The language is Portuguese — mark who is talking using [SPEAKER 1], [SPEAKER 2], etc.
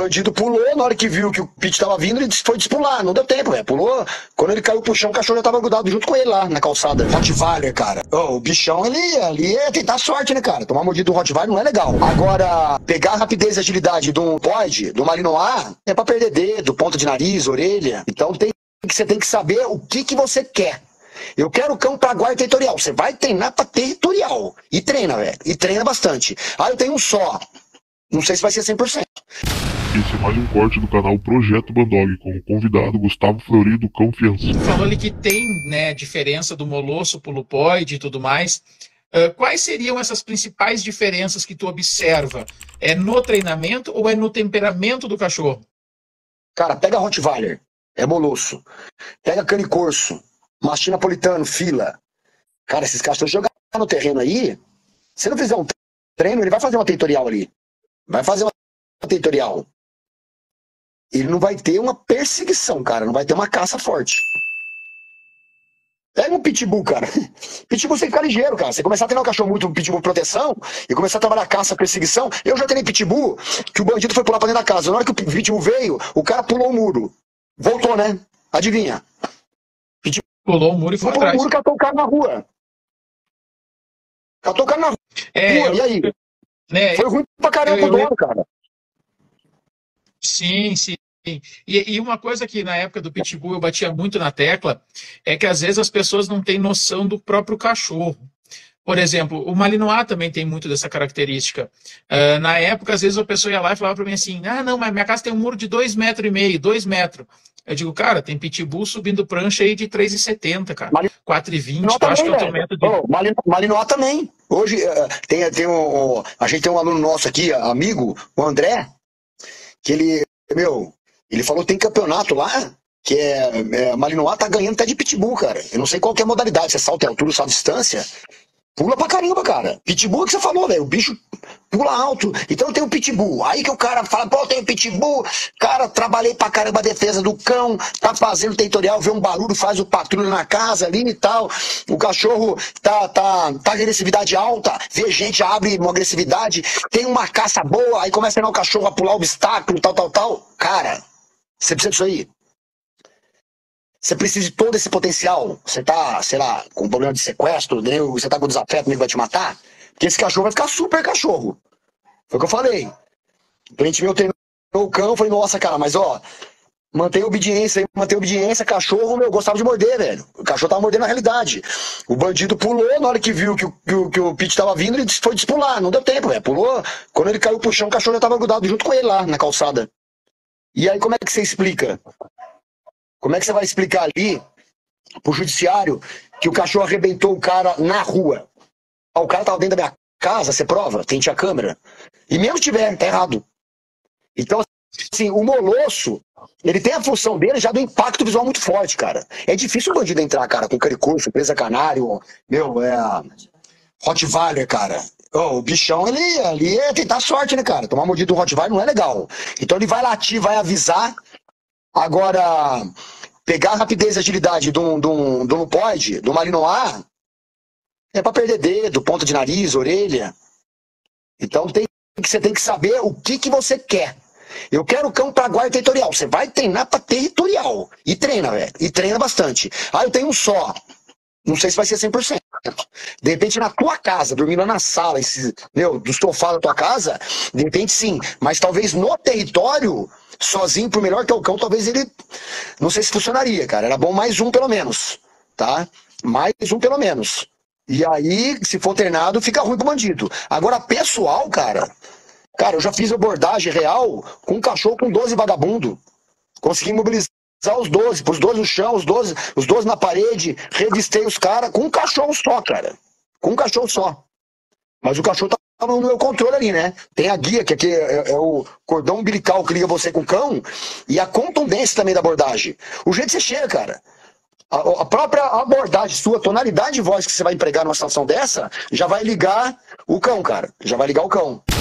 [SPEAKER 1] bandido pulou, na hora que viu que o Pete tava vindo, ele foi despular, não deu tempo, velho. Pulou. Quando ele caiu pro chão, o cachorro já tava grudado junto com ele lá na calçada. Rottweiler, cara. O bichão, ele ia tentar sorte, né, cara? Tomar mordida do Rottweiler não é legal. Agora, pegar a rapidez e agilidade do Poid, do Malinois, é pra perder dedo, ponta de nariz, orelha. Então você tem que saber o que você quer. Eu quero o cão pra guarda territorial. Você vai treinar pra territorial. E treina, velho. E treina bastante. Ah, eu tenho um só. Não sei se vai ser 100%.
[SPEAKER 2] Esse é mais um corte do canal Projeto Bandog, com o convidado Gustavo Florido Confiança.
[SPEAKER 3] Falou ali que tem, né, diferença do molosso pro lupoide e tudo mais. Quais seriam essas principais diferenças que tu observa? É no treinamento ou é no temperamento do cachorro?
[SPEAKER 1] Cara, pega Rottweiler, é molosso. Pega cane corso, mastim napolitano, fila. Cara, esses cachorros jogar no terreno aí, se não fizer um treino, ele vai fazer uma territorial ali. Vai fazer uma territorial. Ele não vai ter uma perseguição, cara. Não vai ter uma caça forte. Pega um pitbull, cara. Pitbull você fica ligeiro, cara. Você começar a treinar um cachorro muito pitbull proteção e começar a trabalhar caça, perseguição. Eu já treinei pitbull que o bandido foi pular pra dentro da casa. Na hora que o pitbull veio, o cara pulou o muro. Voltou, né? Adivinha?
[SPEAKER 3] Pitbull pulou o muro e foi atrás.
[SPEAKER 1] Pulou o muro e catou o cara na rua. Catou o cara na rua. E aí? Foi ruim pra caramba pro dono, cara.
[SPEAKER 3] Sim, sim. E uma coisa que na época do Pitbull eu batia muito na tecla é que às vezes as pessoas não têm noção do próprio cachorro. Por exemplo, o Malinois também tem muito dessa característica. Na época, às vezes a pessoa ia lá e falava para mim assim, não, mas minha casa tem um muro de 2,5 metros, 2 metros. Eu digo, cara, tem Pitbull subindo prancha aí de 3,70, cara. 4,20, tu acha que é o teu método de...
[SPEAKER 1] Malinois também. Hoje, a gente tem um aluno nosso aqui, amigo, o André, que ele falou que tem campeonato lá, que Malinois tá ganhando até de Pitbull, cara. Eu não sei qual que é a modalidade, se é salto em altura ou salto em distância. Pula pra caramba, cara. Pitbull é o que você falou, velho. O bicho pula alto. Então tem o Pitbull. Aí que o cara fala, pô, tem o Pitbull. Cara, trabalhei pra caramba a defesa do cão. Tá fazendo territorial, vê um barulho, faz o patrulho na casa ali e tal. O cachorro tá de agressividade alta. Vê gente, abre uma agressividade. Tem uma caça boa. Aí começa a treinar o cachorro a pular obstáculo, tal. Cara, você precisa disso aí. Você precisa de todo esse potencial. Você tá, sei lá, com problema de sequestro, você tá com desafeto, ele vai te matar. Porque esse cachorro vai ficar super cachorro. Foi o que eu falei. O cliente meu treinou o cão, eu falei, nossa, cara, mas ó, mantém obediência, cachorro, gostava de morder, velho. O cachorro tava mordendo na realidade. O bandido pulou, na hora que viu que o Pete tava vindo, ele foi despular, não deu tempo, velho. Pulou, quando ele caiu pro chão, o cachorro já tava grudado junto com ele lá, na calçada. E aí, como é que você explica? Como é que você vai explicar ali pro judiciário que o cachorro arrebentou o cara na rua? O cara tava dentro da minha casa, você prova? Tem a câmera. E mesmo se tiver, tá errado. Então, assim, o molosso, ele tem a função dele já do impacto visual muito forte, cara. É difícil o bandido entrar, cara, com caricoso, presa canário, Rottweiler, cara. O bichão, ele ali é tentar sorte, né, cara? Tomar mordida do Rottweiler não é legal. Então ele vai latir, vai avisar. Agora, pegar a rapidez e agilidade do lupoide, do Malinois, é pra perder dedo, ponta de nariz, orelha. Então você tem que saber o que você quer. Eu quero o cão pra guarda territorial. Você vai treinar pra territorial. E treina, velho. E treina bastante. Ah, eu tenho um só. Não sei se vai ser 100%. De repente, na tua casa, dormindo lá na sala, do sofá da tua casa, de repente sim. Mas talvez no território, sozinho, por melhor que é o cão, talvez ele... Não sei se funcionaria, cara. Era bom mais um pelo menos, tá? Mais um pelo menos. E aí, se for treinado, fica ruim pro bandido. Agora, pessoal, cara, eu já fiz abordagem real com um cachorro com 12 vagabundo. Consegui mobilizar os 12, pus 12 no chão, os 12 na parede, revistei os caras com um cachorro só, cara. Com um cachorro só. Mas o cachorro tá no meu controle ali, né? Tem a guia, que aqui é o cordão umbilical que liga você com o cão, e a contundência também da abordagem. O jeito que você chega, cara. A própria abordagem, sua tonalidade de voz que você vai empregar numa situação dessa, já vai ligar o cão, cara. Já vai ligar o cão.